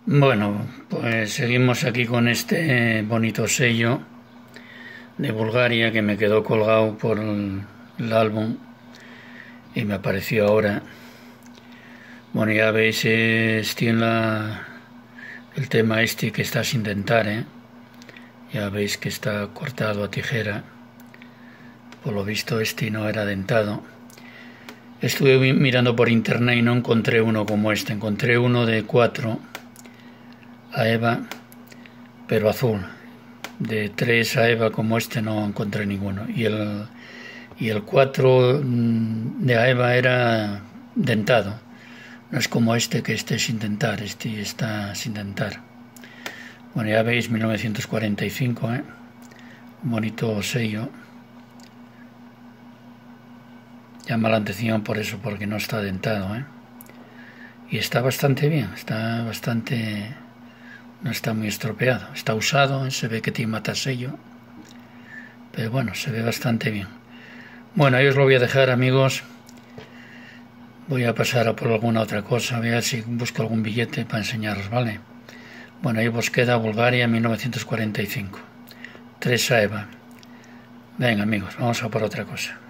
Bueno, pues seguimos aquí con este bonito sello de Bulgaria que me quedó colgado por el álbum y me apareció ahora. Bueno, ya veis, estoy en el tema este que está sin dentar, ¿eh? Ya veis que está cortado a tijera. Por lo visto este no era dentado. Estuve mirando por internet y no encontré uno como este. Encontré uno de 4 a EVA, pero azul. De 3 a EVA como este no encontré ninguno. Y el 4 de AEVA era dentado. No es como este, que esté sin dentar. Este está sin dentar. Bueno, ya veis, 1945, ¿eh? Un bonito sello. Llama la atención por eso, porque no está dentado, ¿eh? Y está bastante bien, no está muy estropeado. Está usado, se ve que tiene matasello, pero bueno, se ve bastante bien. Bueno, ahí os lo voy a dejar, amigos. Voy a pasar a por alguna otra cosa, a ver si busco algún billete para enseñaros, ¿vale? Bueno, ahí os queda Bulgaria 1945. 3 a EVA. Venga, amigos, vamos a por otra cosa.